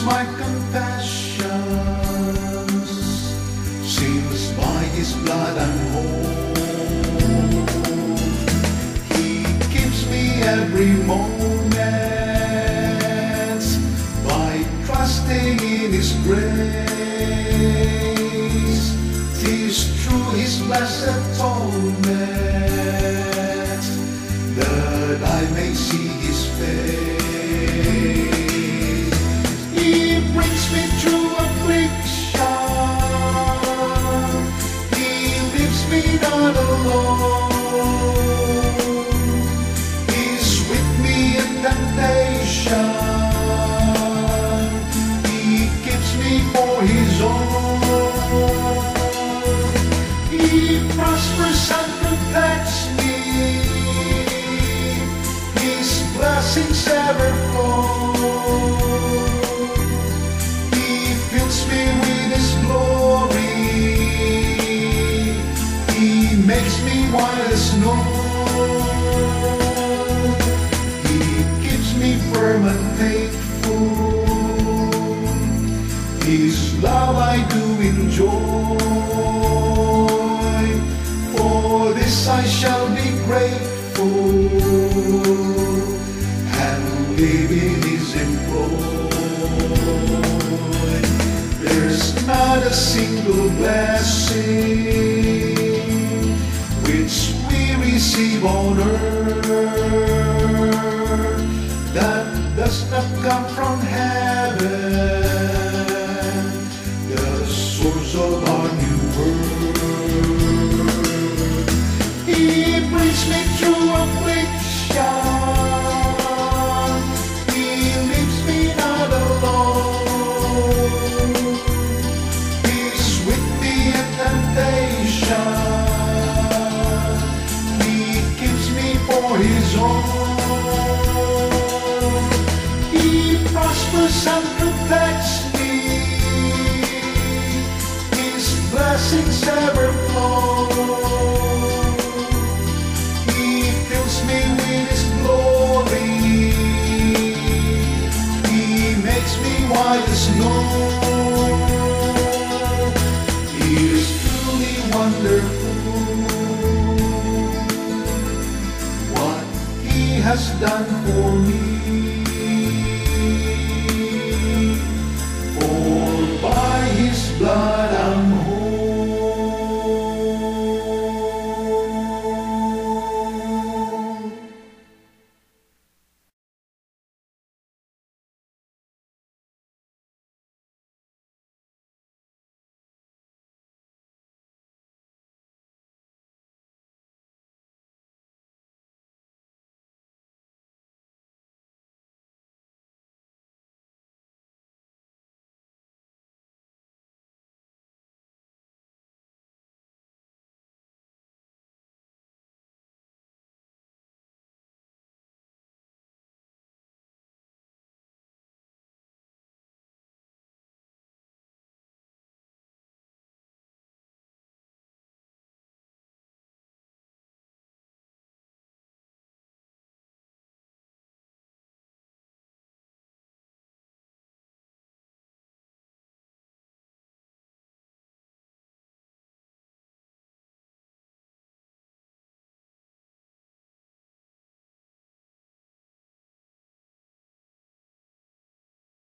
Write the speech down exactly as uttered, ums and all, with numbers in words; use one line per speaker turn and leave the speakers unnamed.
my confessions, since by His blood I'm whole. He keeps me every moment by trusting in His grace. 'Tis through His blessed atonement that I may see His face. He brings me through affliction. He leaves me not alone. He's with me in temptation. He keeps me for His own. He prospers and protects me. His blessings ever flow. He fills me with His glory. He makes me white as snow. He keeps me firm and faithful. His love I do enjoy. For this I shall be grateful and live in His employ. There's not a single blessing which we receive on earth that does not come from heaven, the source of our new birth. He brings me through affliction. He leaves me not alone. He's with me in temptation. He keeps me for His own. He prospers and protects me. His blessings ever flow. He fills me with His glory. He makes me white as snow. He is truly wonderful. What He has done for me.